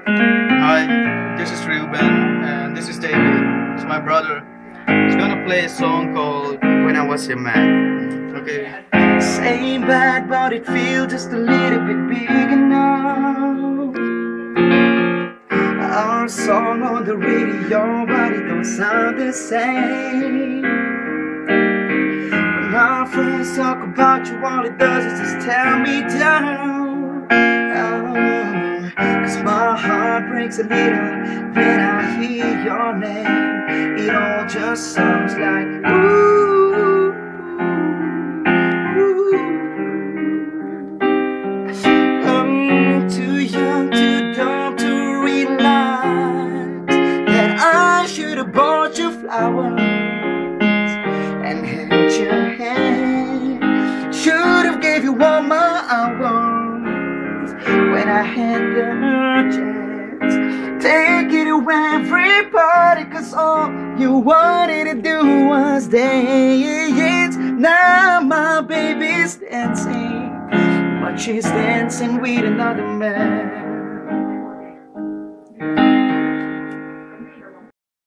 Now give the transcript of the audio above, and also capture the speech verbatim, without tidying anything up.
Hi, this is Reuben and this is David. It's my brother. He's gonna play a song called When I Was Your Man. Okay. Same bad, but it feels just a little bit bigger now. Our song on the radio, but it don't sound the same. When our friends talk about you, all it does is just tear me down. Oh, cause my heart breaks a little when I hear your name. It all just sounds like ooh, ooh. I'm too young, too dumb to realize that I should have bought you flowers and held your hand. Should have gave you all my hours when I had the chance. Take it away, everybody, cause all you wanted to do was dance. Now my baby's dancing, but she's dancing with another man.